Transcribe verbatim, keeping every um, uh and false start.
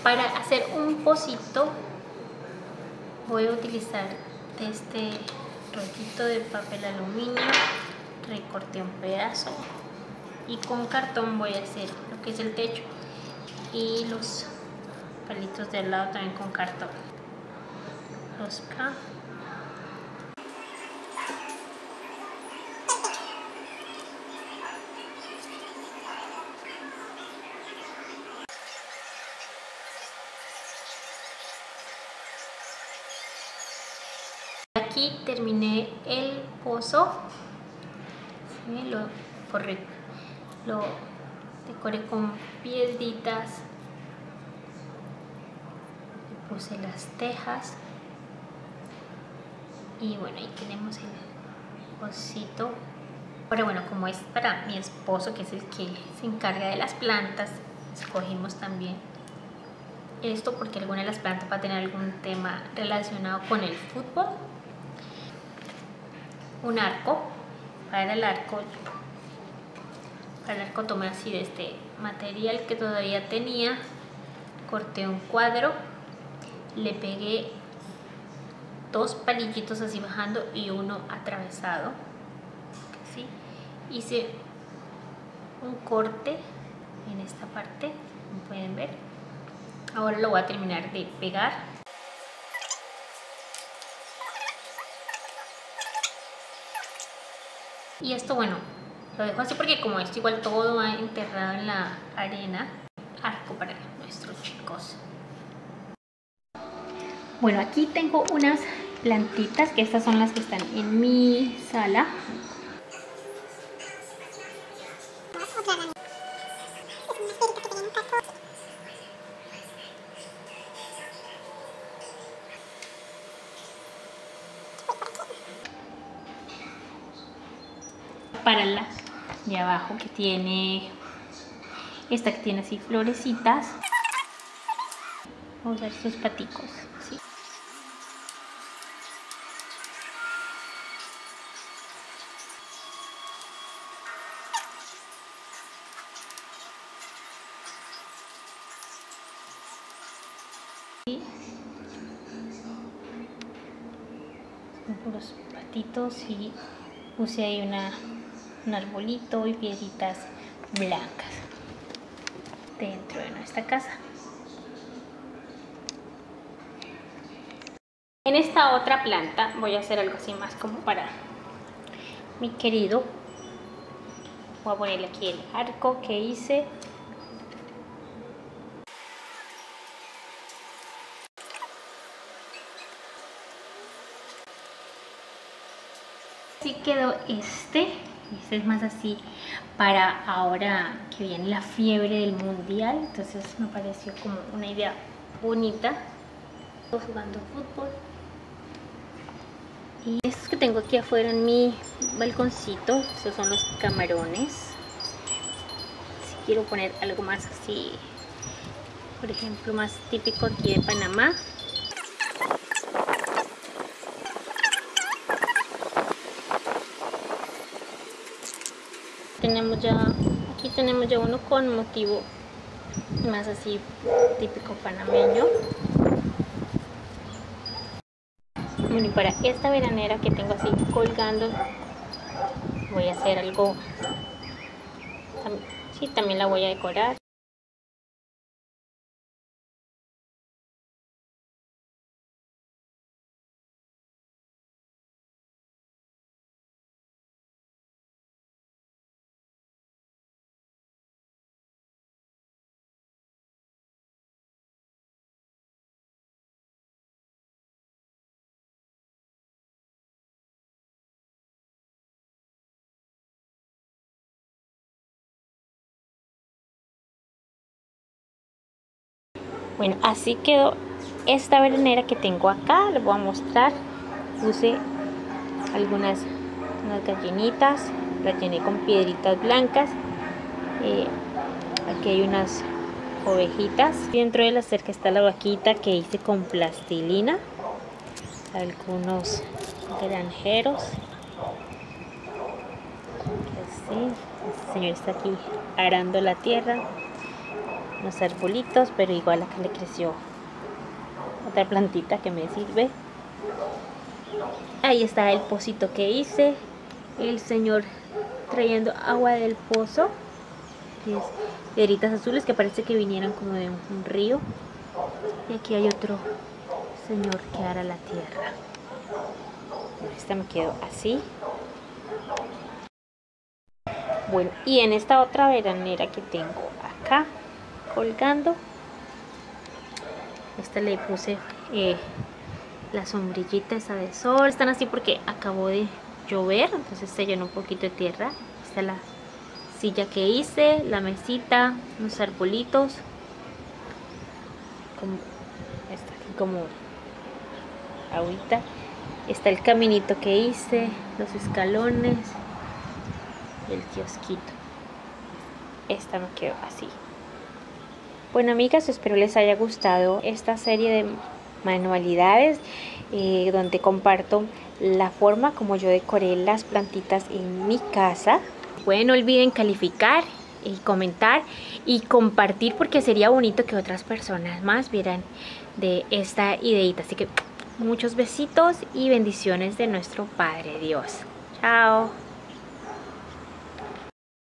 Para hacer un pocito voy a utilizar este rollito de papel aluminio, recorté un pedazo y con cartón voy a hacer lo que es el techo y los palitos de al lado también con cartón. Los acá. Aquí terminé el pozo, ¿sí? lo, corre, lo decoré con piedritas, le puse las tejas y bueno, ahí tenemos el pocito. Ahora bueno, como es para mi esposo, que es el que se encarga de las plantas, escogimos también esto porque alguna de las plantas va a tener algún tema relacionado con el fútbol. Un arco, para el arco, para el arco tomé así de este material que todavía tenía, corté un cuadro, le pegué dos palillitos así bajando y uno atravesado, ¿sí? Hice un corte en esta parte, como pueden ver. Ahora lo voy a terminar de pegar. Y esto, bueno, lo dejo así porque como esto igual todo va enterrado en la arena. Arco para nuestros chicos. Bueno, aquí tengo unas plantitas, que estas son las que están en mi sala. Para la de abajo, que tiene esta que tiene así florecitas, vamos a usar estos paticos, ¿sí? Y los patitos y puse ahí una un arbolito y piedritas blancas dentro de nuestra casa. En esta otra planta voy a hacer algo así más como para mi querido. Voy a ponerle aquí el arco que hice. Así quedó este. Este es más así para ahora que viene la fiebre del mundial, entonces me pareció como una idea bonita. Estoy jugando fútbol y estos que tengo aquí afuera en mi balconcito, estos son los camarones. Si quiero poner algo más así, por ejemplo, más típico aquí de Panamá, tenemos ya, aquí tenemos ya uno con motivo más así típico panameño. Bueno, y para esta veranera que tengo así colgando, voy a hacer algo, sí, también la voy a decorar. Bueno, así quedó esta veranera que tengo acá. Les voy a mostrar. Puse algunas unas gallinitas, las llené con piedritas blancas. Eh, aquí hay unas ovejitas. Dentro de la cerca está la vaquita que hice con plastilina. Algunos granjeros. Así. Este señor está aquí arando la tierra. unos arbolitos, pero igual acá le creció otra plantita que me sirve. Ahí está el pocito que hice, el señor trayendo agua del pozo, que es piedritas azules que parece que vinieran como de un, un río. Y aquí hay otro señor que ara la tierra. Esta me quedó así. Bueno, y en esta otra veranera que tengo acá colgando, esta le puse eh, la sombrillita esa de sol. Están así porque acabó de llover, entonces se llenó un poquito de tierra. Esta es la silla que hice, la mesita, unos arbolitos, como, está aquí como agüita. Está el caminito que hice, los escalones, el kiosquito. Esta me quedó así. Bueno, amigas, espero les haya gustado esta serie de manualidades eh, donde comparto la forma como yo decoré las plantitas en mi casa. Bueno, no olviden calificar y comentar y compartir, porque sería bonito que otras personas más vieran de esta ideita. Así que muchos besitos y bendiciones de nuestro Padre Dios. Chao.